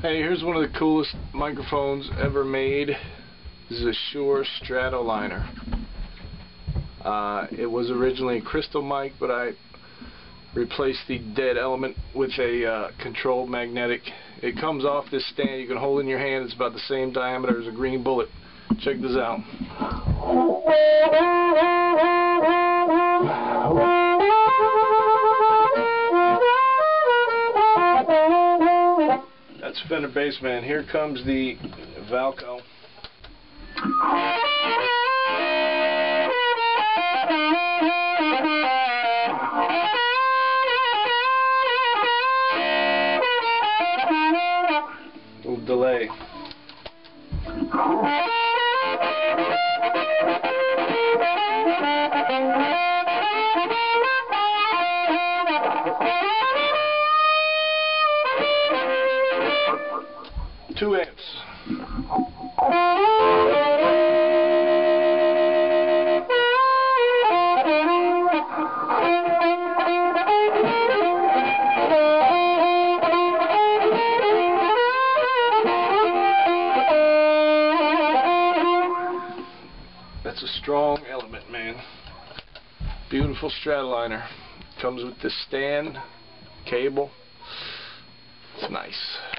Hey, here's one of the coolest microphones ever made. This is a Shure Stratoliner. It was originally a crystal mic, but I replaced the dead element with a controlled magnetic. It comes off this stand you can hold in your hand. It's about the same diameter as a green bullet. Check this out. That's Fender Bassman. Here comes the Valco. Little delay. Two amps. That's a strong element, man. Beautiful Stratoliner. Comes with this stand, cable. It's nice.